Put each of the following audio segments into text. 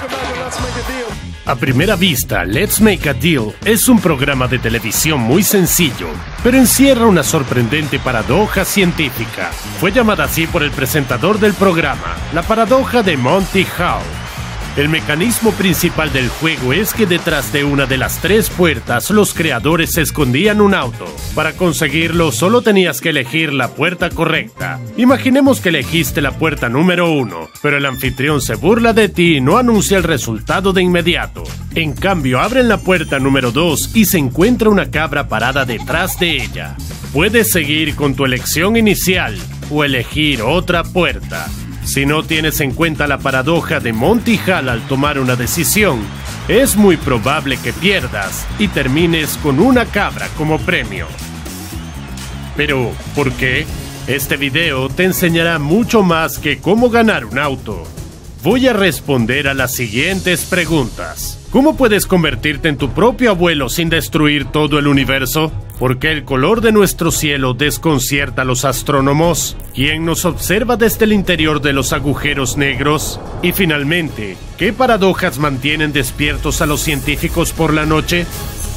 A primera vista, Let's Make a Deal es un programa de televisión muy sencillo, pero encierra una sorprendente paradoja científica. Fue llamada así por el presentador del programa, la paradoja de Monty Hall. El mecanismo principal del juego es que detrás de una de las 3 puertas los creadores escondían un auto. Para conseguirlo solo tenías que elegir la puerta correcta. Imaginemos que elegiste la puerta número 1, pero el anfitrión se burla de ti y no anuncia el resultado de inmediato. En cambio, abren la puerta número 2 y se encuentra una cabra parada detrás de ella. Puedes seguir con tu elección inicial o elegir otra puerta. Si no tienes en cuenta la paradoja de Monty Hall al tomar una decisión, es muy probable que pierdas y termines con una cabra como premio. Pero, ¿por qué? Este video te enseñará mucho más que cómo ganar un auto. Voy a responder a las siguientes preguntas. ¿Cómo puedes convertirte en tu propio abuelo sin destruir todo el universo? ¿Por qué el color de nuestro cielo desconcierta a los astrónomos? ¿Quién nos observa desde el interior de los agujeros negros? Y finalmente, ¿qué paradojas mantienen despiertos a los científicos por la noche?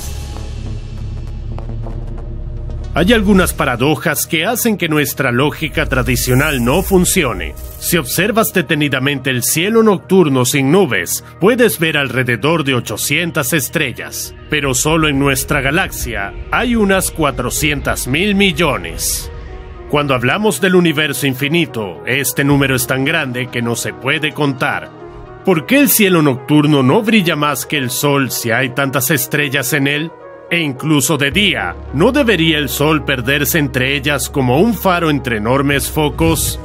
Hay algunas paradojas que hacen que nuestra lógica tradicional no funcione. Si observas detenidamente el cielo nocturno sin nubes, puedes ver alrededor de 800 estrellas. Pero solo en nuestra galaxia hay unas 400.000 millones. Cuando hablamos del universo infinito, este número es tan grande que no se puede contar. ¿Por qué el cielo nocturno no brilla más que el sol si hay tantas estrellas en él? E incluso de día, ¿no debería el sol perderse entre ellas como un faro entre enormes focos?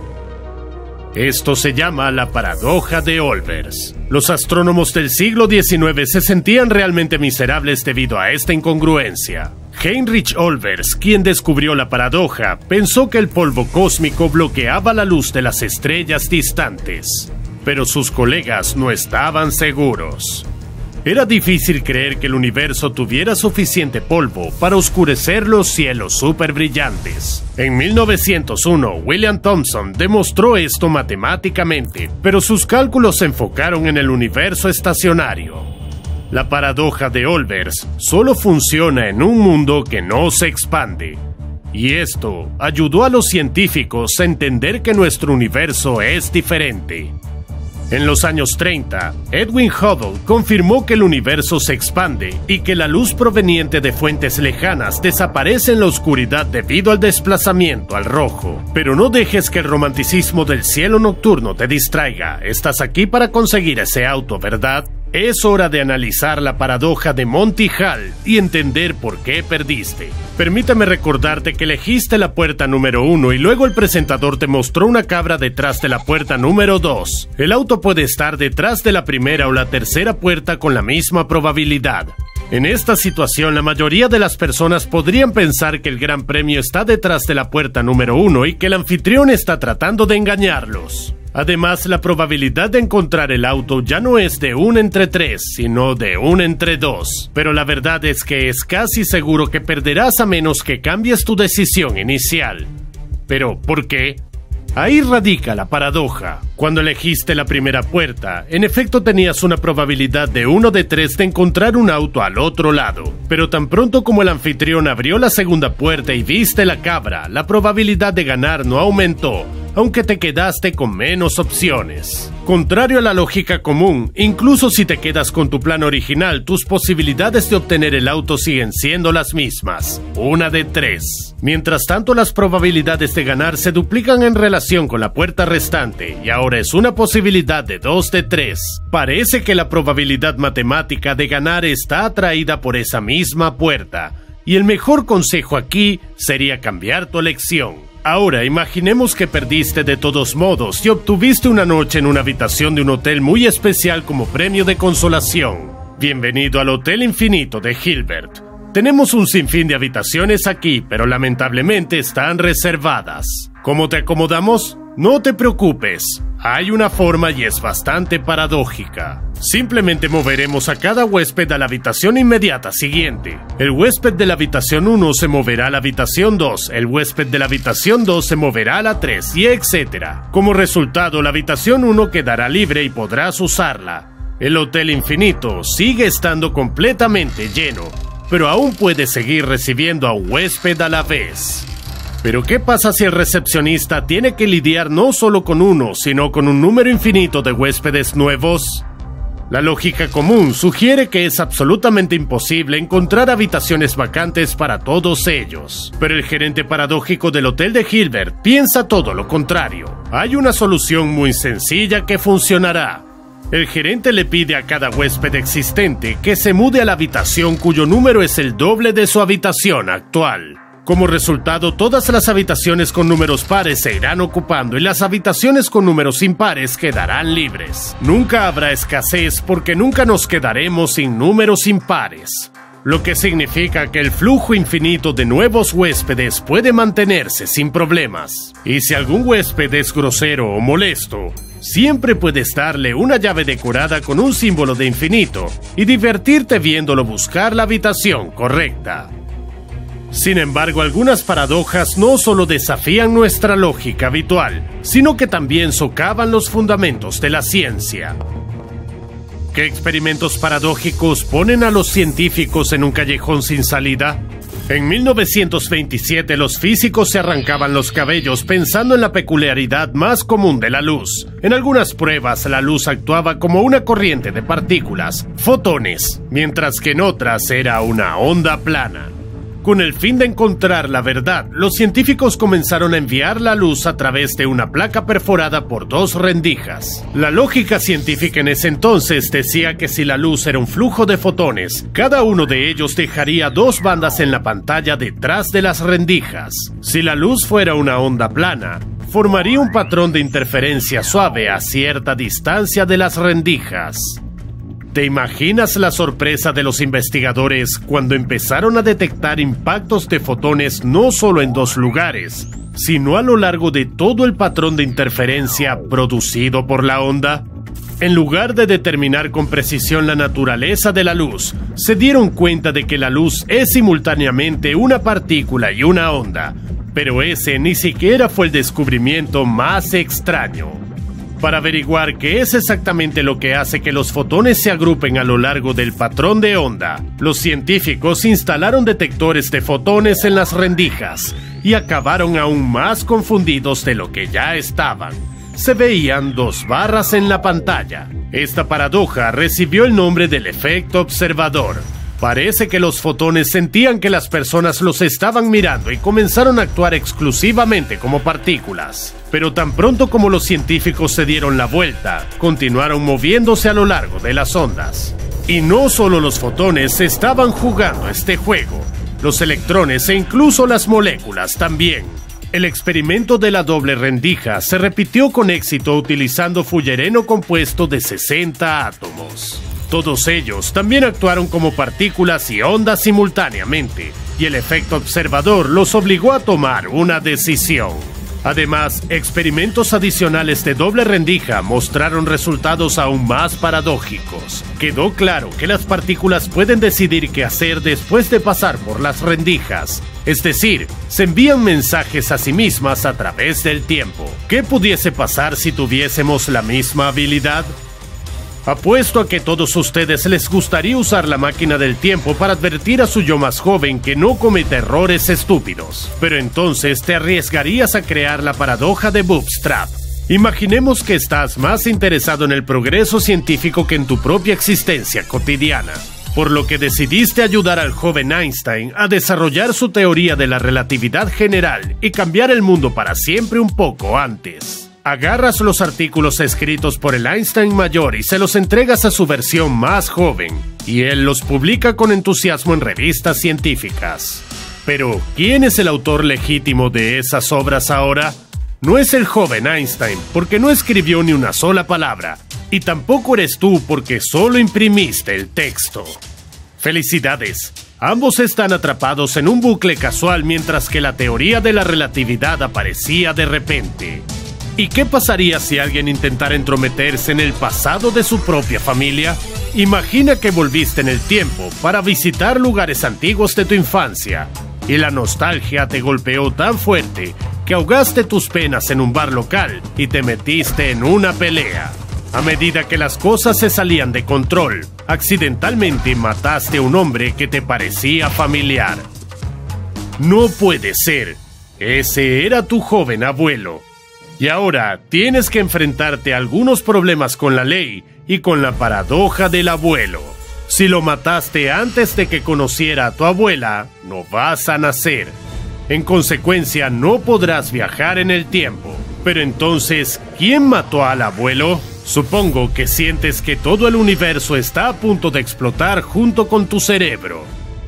Esto se llama la paradoja de Olbers. Los astrónomos del siglo XIX se sentían realmente miserables debido a esta incongruencia. Heinrich Olbers, quien descubrió la paradoja, pensó que el polvo cósmico bloqueaba la luz de las estrellas distantes. Pero sus colegas no estaban seguros. Era difícil creer que el universo tuviera suficiente polvo para oscurecer los cielos superbrillantes. En 1901, William Thomson demostró esto matemáticamente, pero sus cálculos se enfocaron en el universo estacionario. La paradoja de Olbers solo funciona en un mundo que no se expande. Y esto ayudó a los científicos a entender que nuestro universo es diferente. En los años 30, Edwin Hubble confirmó que el universo se expande y que la luz proveniente de fuentes lejanas desaparece en la oscuridad debido al desplazamiento al rojo. Pero no dejes que el romanticismo del cielo nocturno te distraiga. Estás aquí para conseguir ese auto, ¿verdad? Es hora de analizar la paradoja de Monty Hall y entender por qué perdiste. Permíteme recordarte que elegiste la puerta número 1 y luego el presentador te mostró una cabra detrás de la puerta número 2. El auto puede estar detrás de la primera o la tercera puerta con la misma probabilidad. En esta situación, la mayoría de las personas podrían pensar que el gran premio está detrás de la puerta número 1 y que el anfitrión está tratando de engañarlos. Además, la probabilidad de encontrar el auto ya no es de 1 entre 3, sino de 1 entre 2. Pero la verdad es que es casi seguro que perderás a menos que cambies tu decisión inicial. ¿Pero por qué? Ahí radica la paradoja. Cuando elegiste la primera puerta, en efecto tenías una probabilidad de 1 de 3 de encontrar un auto al otro lado. Pero tan pronto como el anfitrión abrió la segunda puerta y viste la cabra, la probabilidad de ganar no aumentó, aunque te quedaste con menos opciones. Contrario a la lógica común, incluso si te quedas con tu plan original, tus posibilidades de obtener el auto siguen siendo las mismas, 1 de 3. Mientras tanto, las probabilidades de ganar se duplican en relación con la puerta restante, y ahora es una posibilidad de 2 de 3. Parece que la probabilidad matemática de ganar está atraída por esa misma puerta, y el mejor consejo aquí sería cambiar tu elección. Ahora, imaginemos que perdiste de todos modos y obtuviste una noche en una habitación de un hotel muy especial como premio de consolación. Bienvenido al Hotel Infinito de Hilbert. Tenemos un sinfín de habitaciones aquí, pero lamentablemente están reservadas. ¿Cómo te acomodamos? No te preocupes, hay una forma y es bastante paradójica. Simplemente moveremos a cada huésped a la habitación inmediata siguiente. El huésped de la habitación 1 se moverá a la habitación 2, el huésped de la habitación 2 se moverá a la 3 y etc. Como resultado, la habitación 1 quedará libre y podrás usarla. El Hotel Infinito sigue estando completamente lleno, pero aún puede seguir recibiendo a un huésped a la vez. Pero ¿qué pasa si el recepcionista tiene que lidiar no solo con uno, sino con un número infinito de huéspedes nuevos? La lógica común sugiere que es absolutamente imposible encontrar habitaciones vacantes para todos ellos. Pero el gerente paradójico del Hotel de Hilbert piensa todo lo contrario. Hay una solución muy sencilla que funcionará. El gerente le pide a cada huésped existente que se mude a la habitación cuyo número es el doble de su habitación actual. Como resultado, todas las habitaciones con números pares se irán ocupando y las habitaciones con números impares quedarán libres. Nunca habrá escasez porque nunca nos quedaremos sin números impares. Lo que significa que el flujo infinito de nuevos huéspedes puede mantenerse sin problemas. Y si algún huésped es grosero o molesto, siempre puedes darle una llave decorada con un símbolo de infinito y divertirte viéndolo buscar la habitación correcta. Sin embargo, algunas paradojas no solo desafían nuestra lógica habitual, sino que también socavan los fundamentos de la ciencia. ¿Qué experimentos paradójicos ponen a los científicos en un callejón sin salida? En 1927 los físicos se arrancaban los cabellos pensando en la peculiaridad más común de la luz. En algunas pruebas la luz actuaba como una corriente de partículas, fotones, mientras que en otras era una onda plana. Con el fin de encontrar la verdad, los científicos comenzaron a enviar la luz a través de una placa perforada por dos rendijas. La lógica científica en ese entonces decía que si la luz era un flujo de fotones, cada uno de ellos dejaría dos bandas en la pantalla detrás de las rendijas. Si la luz fuera una onda plana, formaría un patrón de interferencia suave a cierta distancia de las rendijas. ¿Te imaginas la sorpresa de los investigadores cuando empezaron a detectar impactos de fotones no solo en dos lugares, sino a lo largo de todo el patrón de interferencia producido por la onda? En lugar de determinar con precisión la naturaleza de la luz, se dieron cuenta de que la luz es simultáneamente una partícula y una onda, pero ese ni siquiera fue el descubrimiento más extraño. Para averiguar qué es exactamente lo que hace que los fotones se agrupen a lo largo del patrón de onda, los científicos instalaron detectores de fotones en las rendijas y acabaron aún más confundidos de lo que ya estaban. Se veían dos barras en la pantalla. Esta paradoja recibió el nombre del efecto observador. Parece que los fotones sentían que las personas los estaban mirando y comenzaron a actuar exclusivamente como partículas. Pero tan pronto como los científicos se dieron la vuelta, continuaron moviéndose a lo largo de las ondas. Y no solo los fotones estaban jugando este juego, los electrones e incluso las moléculas también. El experimento de la doble rendija se repitió con éxito utilizando fullereno compuesto de 60 átomos. Todos ellos también actuaron como partículas y ondas simultáneamente, y el efecto observador los obligó a tomar una decisión. Además, experimentos adicionales de doble rendija mostraron resultados aún más paradójicos. Quedó claro que las partículas pueden decidir qué hacer después de pasar por las rendijas, es decir, se envían mensajes a sí mismas a través del tiempo. ¿Qué pudiese pasar si tuviésemos la misma habilidad? Apuesto a que todos ustedes les gustaría usar la máquina del tiempo para advertir a su yo más joven que no cometa errores estúpidos. Pero entonces te arriesgarías a crear la paradoja de Bootstrap. Imaginemos que estás más interesado en el progreso científico que en tu propia existencia cotidiana, por lo que decidiste ayudar al joven Einstein a desarrollar su teoría de la relatividad general y cambiar el mundo para siempre un poco antes. Agarras los artículos escritos por el Einstein mayor y se los entregas a su versión más joven, y él los publica con entusiasmo en revistas científicas. Pero, ¿quién es el autor legítimo de esas obras ahora? No es el joven Einstein, porque no escribió ni una sola palabra, y tampoco eres tú porque solo imprimiste el texto. ¡Felicidades! Ambos están atrapados en un bucle casual mientras que la teoría de la relatividad aparecía de repente. ¿Y qué pasaría si alguien intentara entrometerse en el pasado de su propia familia? Imagina que volviste en el tiempo para visitar lugares antiguos de tu infancia, y la nostalgia te golpeó tan fuerte que ahogaste tus penas en un bar local y te metiste en una pelea. A medida que las cosas se salían de control, accidentalmente mataste a un hombre que te parecía familiar. No puede ser. Ese era tu joven abuelo. Y ahora tienes que enfrentarte a algunos problemas con la ley y con la paradoja del abuelo. Si lo mataste antes de que conociera a tu abuela, no vas a nacer. En consecuencia, no podrás viajar en el tiempo. Pero entonces, ¿quién mató al abuelo? Supongo que sientes que todo el universo está a punto de explotar junto con tu cerebro.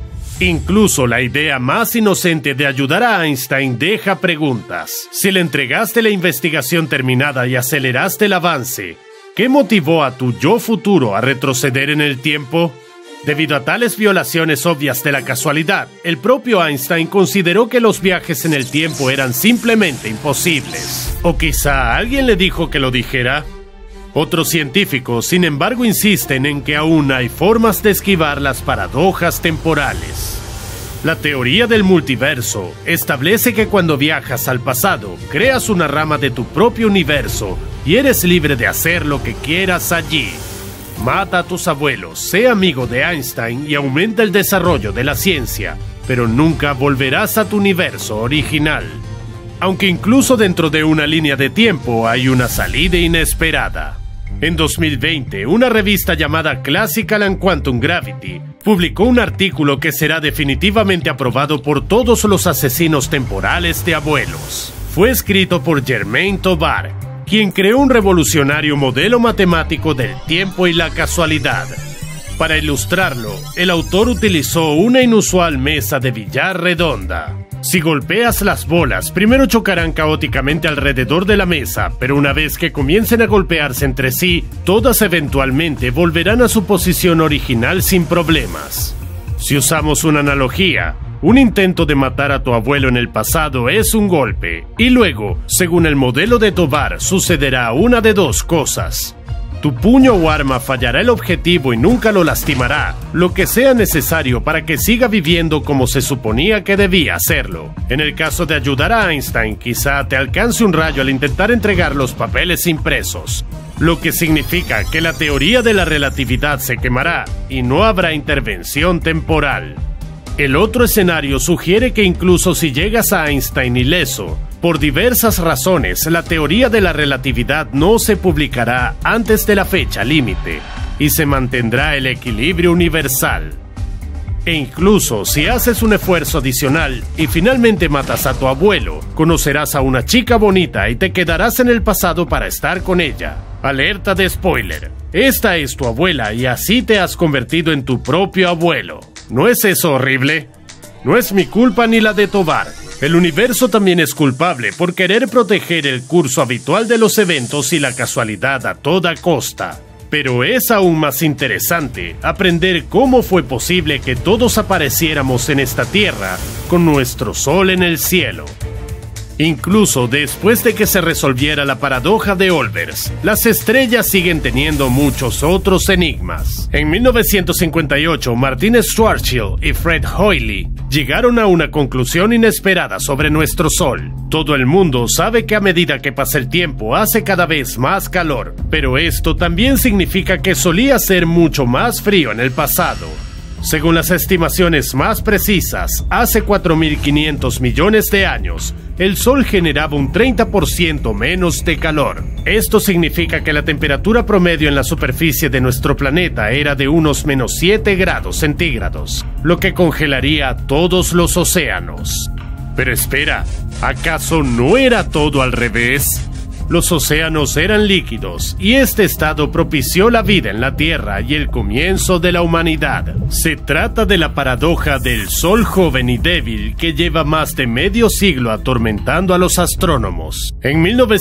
Incluso la idea más inocente de ayudar a Einstein deja preguntas. Si le entregaste la investigación terminada y aceleraste el avance, ¿qué motivó a tu yo futuro a retroceder en el tiempo? Debido a tales violaciones obvias de la casualidad, el propio Einstein consideró que los viajes en el tiempo eran simplemente imposibles. ¿O quizá alguien le dijo que lo dijera? Otros científicos, sin embargo, insisten en que aún hay formas de esquivar las paradojas temporales. La teoría del multiverso establece que cuando viajas al pasado, creas una rama de tu propio universo y eres libre de hacer lo que quieras allí. Mata a tus abuelos, sé amigo de Einstein y aumenta el desarrollo de la ciencia, pero nunca volverás a tu universo original. Aunque incluso dentro de una línea de tiempo hay una salida inesperada. En 2020, una revista llamada Classical and Quantum Gravity publicó un artículo que será definitivamente aprobado por todos los asesinos temporales de abuelos. Fue escrito por Germain Tovar, quien creó un revolucionario modelo matemático del tiempo y la casualidad. Para ilustrarlo, el autor utilizó una inusual mesa de billar redonda. Si golpeas las bolas, primero chocarán caóticamente alrededor de la mesa, pero una vez que comiencen a golpearse entre sí, todas eventualmente volverán a su posición original sin problemas. Si usamos una analogía, un intento de matar a tu abuelo en el pasado es un golpe, y luego, según el modelo de Tovar, sucederá una de dos cosas. Tu puño o arma fallará el objetivo y nunca lo lastimará, lo que sea necesario para que siga viviendo como se suponía que debía hacerlo. En el caso de ayudar a Einstein, quizá te alcance un rayo al intentar entregar los papeles impresos, lo que significa que la teoría de la relatividad se quemará y no habrá intervención temporal. El otro escenario sugiere que incluso si llegas a Einstein ileso, por diversas razones, la teoría de la relatividad no se publicará antes de la fecha límite y se mantendrá el equilibrio universal. E incluso si haces un esfuerzo adicional y finalmente matas a tu abuelo, conocerás a una chica bonita y te quedarás en el pasado para estar con ella. Alerta de spoiler. Esta es tu abuela y así te has convertido en tu propio abuelo. ¿No es eso horrible? No es mi culpa ni la de Tovar. El universo también es culpable por querer proteger el curso habitual de los eventos y la casualidad a toda costa. Pero es aún más interesante aprender cómo fue posible que todos apareciéramos en esta tierra con nuestro sol en el cielo. Incluso después de que se resolviera la paradoja de Olbers, las estrellas siguen teniendo muchos otros enigmas. En 1958, Martin Schwarzschild y Fred Hoyle llegaron a una conclusión inesperada sobre nuestro Sol. Todo el mundo sabe que a medida que pasa el tiempo hace cada vez más calor, pero esto también significa que solía ser mucho más frío en el pasado. Según las estimaciones más precisas, hace 4.500 millones de años, el Sol generaba un 30% menos de calor. Esto significa que la temperatura promedio en la superficie de nuestro planeta era de unos menos 7 grados centígrados, lo que congelaría todos los océanos. Pero espera, ¿acaso no era todo al revés? Los océanos eran líquidos y este estado propició la vida en la Tierra y el comienzo de la humanidad. Se trata de la paradoja del Sol joven y débil que lleva más de medio siglo atormentando a los astrónomos. En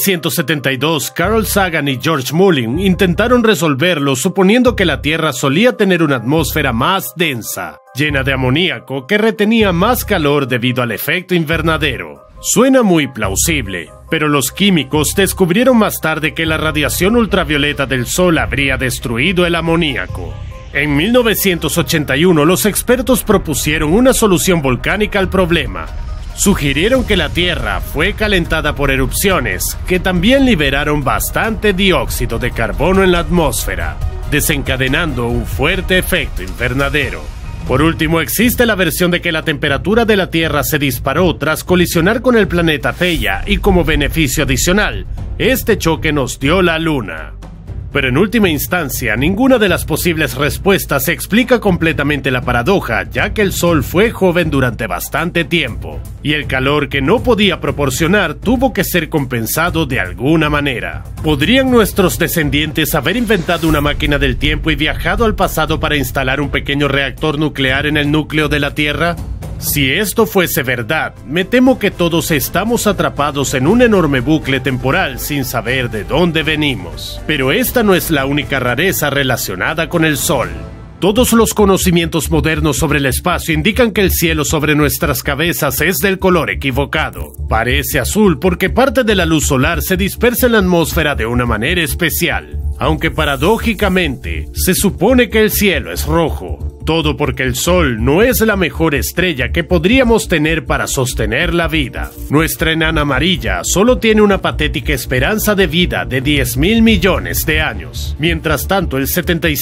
1972, Carl Sagan y George Mullin intentaron resolverlo suponiendo que la Tierra solía tener una atmósfera más densa, llena de amoníaco que retenía más calor debido al efecto invernadero. Suena muy plausible, pero los químicos descubrieron más tarde que la radiación ultravioleta del Sol habría destruido el amoníaco. En 1981, los expertos propusieron una solución volcánica al problema. sugirieron que la Tierra fue calentada por erupciones que también liberaron bastante dióxido de carbono en la atmósfera, desencadenando un fuerte efecto invernadero. Por último, existe la versión de que la temperatura de la Tierra se disparó tras colisionar con el planeta Theia y como beneficio adicional, este choque nos dio la Luna. Pero en última instancia, ninguna de las posibles respuestas explica completamente la paradoja, ya que el Sol fue joven durante bastante tiempo, y el calor que no podía proporcionar tuvo que ser compensado de alguna manera. ¿Podrían nuestros descendientes haber inventado una máquina del tiempo y viajado al pasado para instalar un pequeño reactor nuclear en el núcleo de la Tierra? Si esto fuese verdad, me temo que todos estamos atrapados en un enorme bucle temporal sin saber de dónde venimos. Pero esta no es la única rareza relacionada con el Sol. Todos los conocimientos modernos sobre el espacio indican que el cielo sobre nuestras cabezas es del color equivocado. Parece azul porque parte de la luz solar se dispersa en la atmósfera de una manera especial. Aunque paradójicamente, se supone que el cielo es rojo. Todo porque el Sol no es la mejor estrella que podríamos tener para sostener la vida. Nuestra enana amarilla solo tiene una patética esperanza de vida de 10.000 millones de años. Mientras tanto, el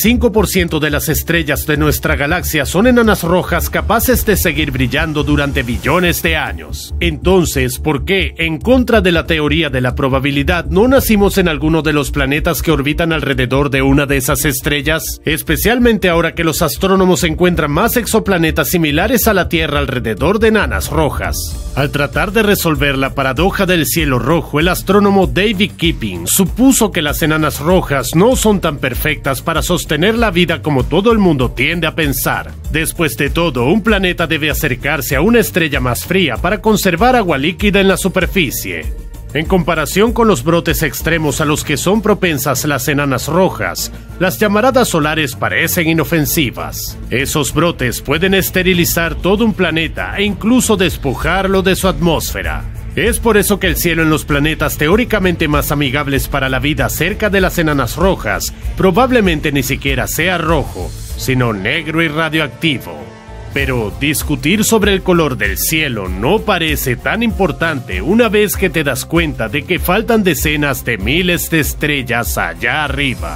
75% de las estrellas de nuestra galaxia son enanas rojas capaces de seguir brillando durante billones de años. Entonces, ¿por qué, en contra de la teoría de la probabilidad, no nacimos en alguno de los planetas que orbitan alrededor de una de esas estrellas? Especialmente ahora que los astrónomos se encuentran más exoplanetas similares a la Tierra alrededor de enanas rojas. Al tratar de resolver la paradoja del cielo rojo, el astrónomo David Kipping supuso que las enanas rojas no son tan perfectas para sostener la vida como todo el mundo tiende a pensar. Después de todo, un planeta debe acercarse a una estrella más fría para conservar agua líquida en la superficie. En comparación con los brotes extremos a los que son propensas las enanas rojas, las llamaradas solares parecen inofensivas. Esos brotes pueden esterilizar todo un planeta e incluso despojarlo de su atmósfera. Es por eso que el cielo en los planetas teóricamente más amigables para la vida cerca de las enanas rojas probablemente ni siquiera sea rojo, sino negro y radioactivo. Pero discutir sobre el color del cielo no parece tan importante una vez que te das cuenta de que faltan decenas de miles de estrellas allá arriba.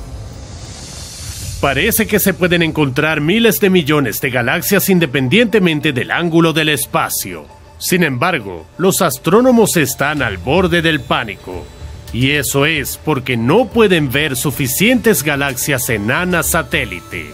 Parece que se pueden encontrar miles de millones de galaxias independientemente del ángulo del espacio. Sin embargo, los astrónomos están al borde del pánico. Y eso es porque no pueden ver suficientes galaxias enanas satélite.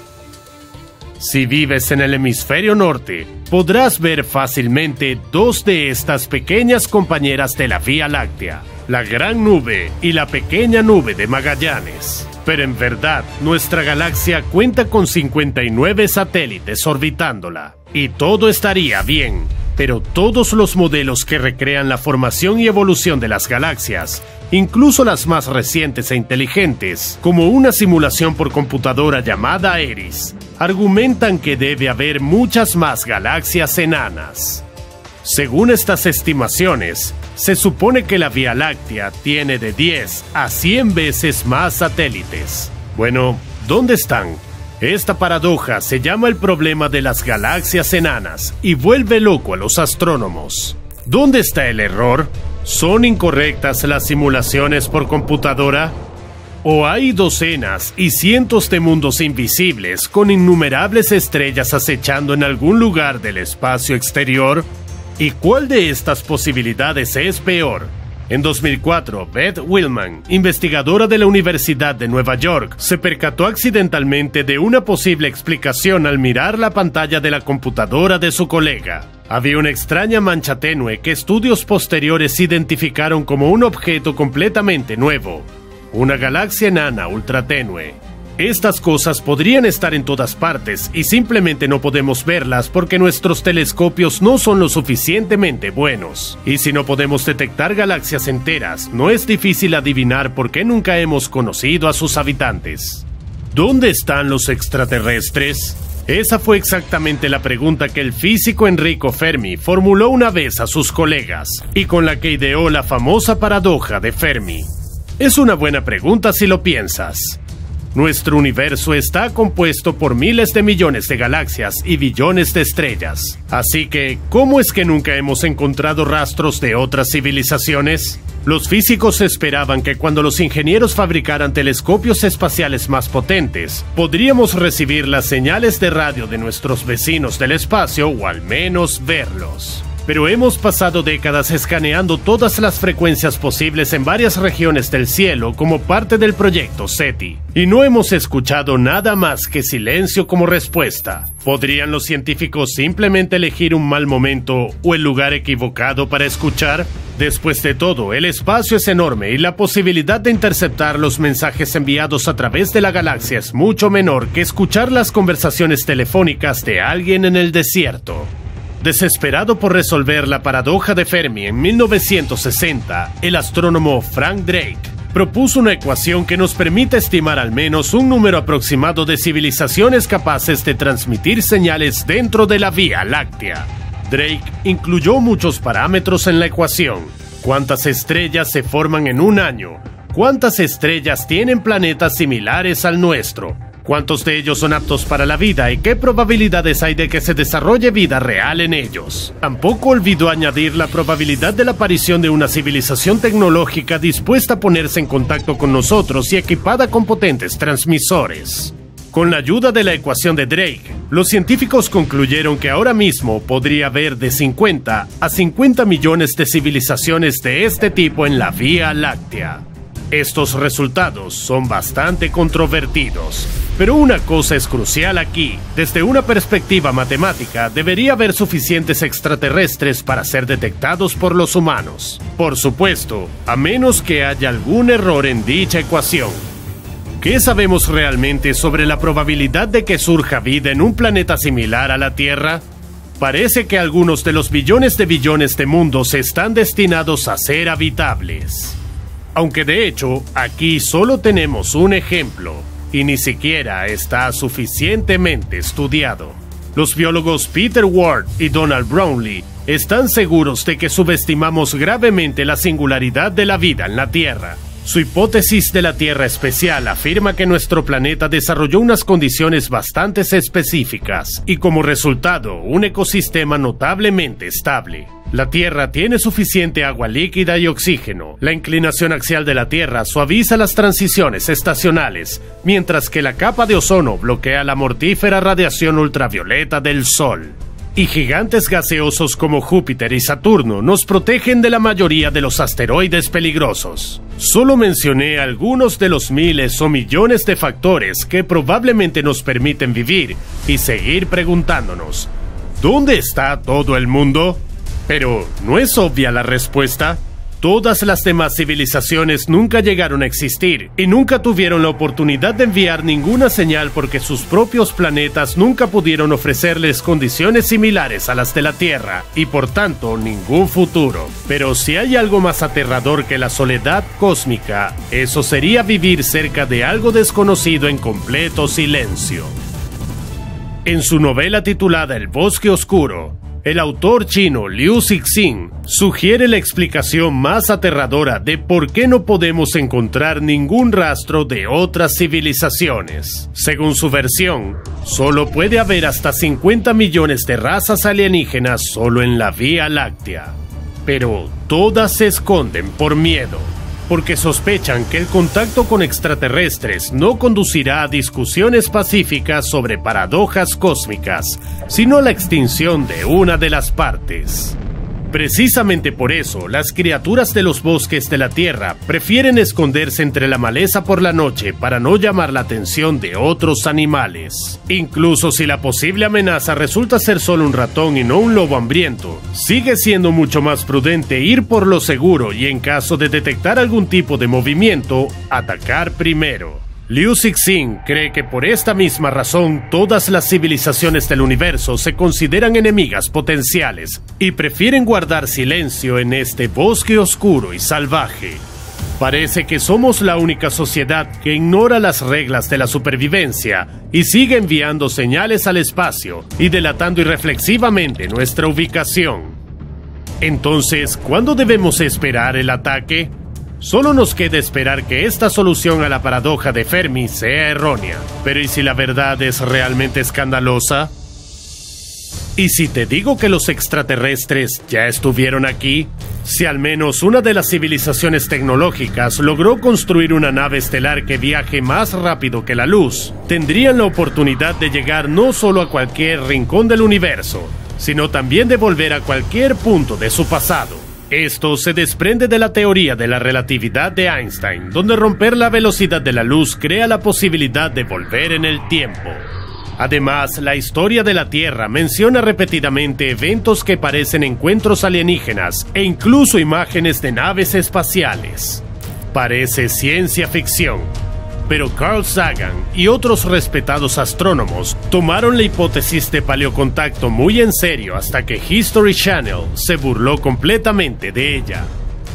Si vives en el hemisferio norte, podrás ver fácilmente dos de estas pequeñas compañeras de la Vía Láctea, la Gran Nube y la Pequeña Nube de Magallanes. Pero en verdad, nuestra galaxia cuenta con 59 satélites orbitándola, y todo estaría bien. Pero todos los modelos que recrean la formación y evolución de las galaxias, incluso las más recientes e inteligentes, como una simulación por computadora llamada ERIS, argumentan que debe haber muchas más galaxias enanas. Según estas estimaciones, se supone que la Vía Láctea tiene de 10 a 100 veces más satélites. Bueno, ¿dónde están? Esta paradoja se llama el problema de las galaxias enanas y vuelve loco a los astrónomos. ¿Dónde está el error? ¿Son incorrectas las simulaciones por computadora? ¿O hay docenas y cientos de mundos invisibles con innumerables estrellas acechando en algún lugar del espacio exterior? ¿Y cuál de estas posibilidades es peor? En 2004, Beth Willman, investigadora de la Universidad de Nueva York, se percató accidentalmente de una posible explicación al mirar la pantalla de la computadora de su colega. Había una extraña mancha tenue que estudios posteriores identificaron como un objeto completamente nuevo, una galaxia enana ultratenue. Estas cosas podrían estar en todas partes y simplemente no podemos verlas porque nuestros telescopios no son lo suficientemente buenos. Y si no podemos detectar galaxias enteras, no es difícil adivinar por qué nunca hemos conocido a sus habitantes. ¿Dónde están los extraterrestres? Esa fue exactamente la pregunta que el físico Enrico Fermi formuló una vez a sus colegas, y con la que ideó la famosa paradoja de Fermi. Es una buena pregunta si lo piensas. Nuestro universo está compuesto por miles de millones de galaxias y billones de estrellas. Así que, ¿cómo es que nunca hemos encontrado rastros de otras civilizaciones? Los físicos esperaban que cuando los ingenieros fabricaran telescopios espaciales más potentes, podríamos recibir las señales de radio de nuestros vecinos del espacio o al menos verlos. Pero hemos pasado décadas escaneando todas las frecuencias posibles en varias regiones del cielo como parte del proyecto SETI, y no hemos escuchado nada más que silencio como respuesta. ¿Podrían los científicos simplemente elegir un mal momento o el lugar equivocado para escuchar? Después de todo, el espacio es enorme y la posibilidad de interceptar los mensajes enviados a través de la galaxia es mucho menor que escuchar las conversaciones telefónicas de alguien en el desierto. Desesperado por resolver la paradoja de Fermi en 1960, el astrónomo Frank Drake propuso una ecuación que nos permite estimar al menos un número aproximado de civilizaciones capaces de transmitir señales dentro de la Vía Láctea. Drake incluyó muchos parámetros en la ecuación: cuántas estrellas se forman en un año, cuántas estrellas tienen planetas similares al nuestro, cuántos de ellos son aptos para la vida y qué probabilidades hay de que se desarrolle vida real en ellos. Tampoco olvidó añadir la probabilidad de la aparición de una civilización tecnológica dispuesta a ponerse en contacto con nosotros y equipada con potentes transmisores. Con la ayuda de la ecuación de Drake, los científicos concluyeron que ahora mismo podría haber de 50 a 50 millones de civilizaciones de este tipo en la Vía Láctea. Estos resultados son bastante controvertidos, pero una cosa es crucial aquí: desde una perspectiva matemática, debería haber suficientes extraterrestres para ser detectados por los humanos. Por supuesto, a menos que haya algún error en dicha ecuación. ¿Qué sabemos realmente sobre la probabilidad de que surja vida en un planeta similar a la Tierra? Parece que algunos de los billones de mundos están destinados a ser habitables. Aunque de hecho, aquí solo tenemos un ejemplo, y ni siquiera está suficientemente estudiado. Los biólogos Peter Ward y Donald Brownlee están seguros de que subestimamos gravemente la singularidad de la vida en la Tierra. Su hipótesis de la Tierra especial afirma que nuestro planeta desarrolló unas condiciones bastante específicas y como resultado un ecosistema notablemente estable. La Tierra tiene suficiente agua líquida y oxígeno. La inclinación axial de la Tierra suaviza las transiciones estacionales, mientras que la capa de ozono bloquea la mortífera radiación ultravioleta del Sol. Y gigantes gaseosos como Júpiter y Saturno nos protegen de la mayoría de los asteroides peligrosos. Solo mencioné algunos de los miles o millones de factores que probablemente nos permiten vivir y seguir preguntándonos: ¿dónde está todo el mundo? Pero, ¿no es obvia la respuesta? Todas las demás civilizaciones nunca llegaron a existir y nunca tuvieron la oportunidad de enviar ninguna señal porque sus propios planetas nunca pudieron ofrecerles condiciones similares a las de la Tierra y por tanto ningún futuro. Pero si hay algo más aterrador que la soledad cósmica, eso sería vivir cerca de algo desconocido en completo silencio. En su novela titulada El Bosque Oscuro, el autor chino Liu Cixin sugiere la explicación más aterradora de por qué no podemos encontrar ningún rastro de otras civilizaciones. Según su versión, solo puede haber hasta 50 millones de razas alienígenas solo en la Vía Láctea. Pero todas se esconden por miedo, porque sospechan que el contacto con extraterrestres no conducirá a discusiones pacíficas sobre paradojas cósmicas, sino a la extinción de una de las partes. Precisamente por eso, las criaturas de los bosques de la Tierra prefieren esconderse entre la maleza por la noche para no llamar la atención de otros animales. Incluso si la posible amenaza resulta ser solo un ratón y no un lobo hambriento, sigue siendo mucho más prudente ir por lo seguro y en caso de detectar algún tipo de movimiento, atacar primero. Liu Cixin cree que por esta misma razón todas las civilizaciones del universo se consideran enemigas potenciales y prefieren guardar silencio en este bosque oscuro y salvaje. Parece que somos la única sociedad que ignora las reglas de la supervivencia y sigue enviando señales al espacio y delatando irreflexivamente nuestra ubicación. Entonces, ¿cuándo debemos esperar el ataque? Solo nos queda esperar que esta solución a la paradoja de Fermi sea errónea. Pero ¿y si la verdad es realmente escandalosa? ¿Y si te digo que los extraterrestres ya estuvieron aquí? Si al menos una de las civilizaciones tecnológicas logró construir una nave estelar que viaje más rápido que la luz, tendrían la oportunidad de llegar no solo a cualquier rincón del universo, sino también de volver a cualquier punto de su pasado. Esto se desprende de la teoría de la relatividad de Einstein, donde romper la velocidad de la luz crea la posibilidad de volver en el tiempo. Además, la historia de la Tierra menciona repetidamente eventos que parecen encuentros alienígenas e incluso imágenes de naves espaciales. Parece ciencia ficción, pero Carl Sagan y otros respetados astrónomos tomaron la hipótesis de paleocontacto muy en serio hasta que History Channel se burló completamente de ella.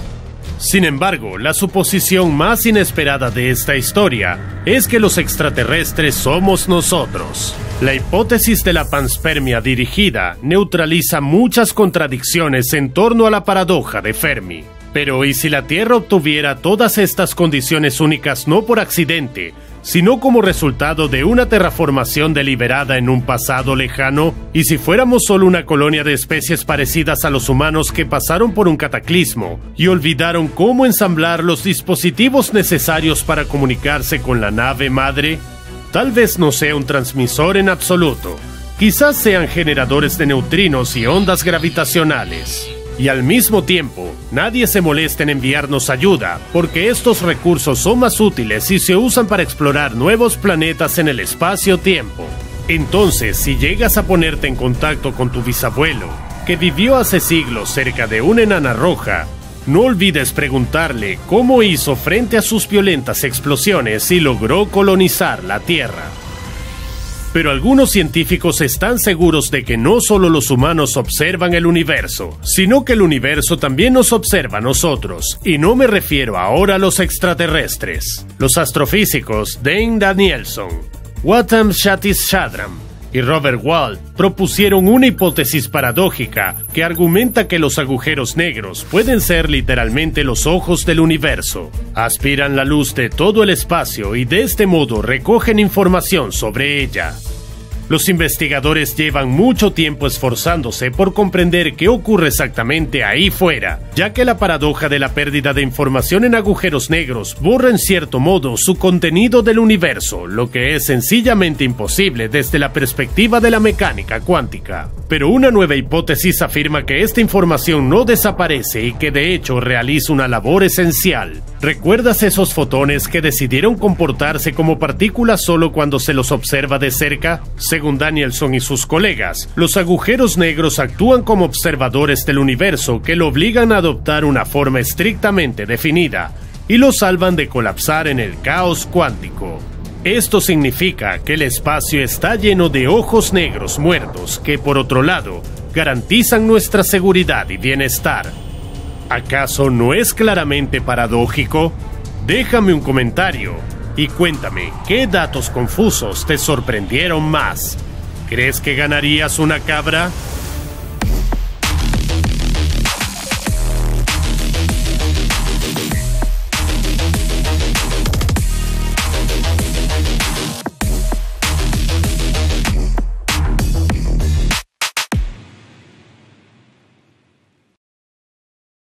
Sin embargo, la suposición más inesperada de esta historia es que los extraterrestres somos nosotros. La hipótesis de la panspermia dirigida neutraliza muchas contradicciones en torno a la paradoja de Fermi. Pero ¿y si la Tierra obtuviera todas estas condiciones únicas no por accidente, sino como resultado de una terraformación deliberada en un pasado lejano? ¿Y si fuéramos solo una colonia de especies parecidas a los humanos que pasaron por un cataclismo y olvidaron cómo ensamblar los dispositivos necesarios para comunicarse con la nave madre? Tal vez no sea un transmisor en absoluto. Quizás sean generadores de neutrinos y ondas gravitacionales. Y al mismo tiempo, nadie se molesta en enviarnos ayuda, porque estos recursos son más útiles si se usan para explorar nuevos planetas en el espacio-tiempo. Entonces, si llegas a ponerte en contacto con tu bisabuelo, que vivió hace siglos cerca de una enana roja, no olvides preguntarle cómo hizo frente a sus violentas explosiones y logró colonizar la Tierra. Pero algunos científicos están seguros de que no solo los humanos observan el universo, sino que el universo también nos observa a nosotros, y no me refiero ahora a los extraterrestres. Los astrofísicos Dane Danielson, Gautam Shatishadram y Robert Wald propusieron una hipótesis paradójica que argumenta que los agujeros negros pueden ser literalmente los ojos del universo. Aspiran la luz de todo el espacio y de este modo recogen información sobre ella. Los investigadores llevan mucho tiempo esforzándose por comprender qué ocurre exactamente ahí fuera, ya que la paradoja de la pérdida de información en agujeros negros borra en cierto modo su contenido del universo, lo que es sencillamente imposible desde la perspectiva de la mecánica cuántica. Pero una nueva hipótesis afirma que esta información no desaparece y que de hecho realiza una labor esencial. ¿Recuerdas esos fotones que decidieron comportarse como partículas solo cuando se los observa de cerca? Según Danielson y sus colegas, los agujeros negros actúan como observadores del universo que lo obligan a adoptar una forma estrictamente definida y lo salvan de colapsar en el caos cuántico. Esto significa que el espacio está lleno de ojos negros muertos que, por otro lado, garantizan nuestra seguridad y bienestar. ¿Acaso no es claramente paradójico? Déjame un comentario y cuéntame qué datos confusos te sorprendieron más. ¿Crees que ganarías una cabra?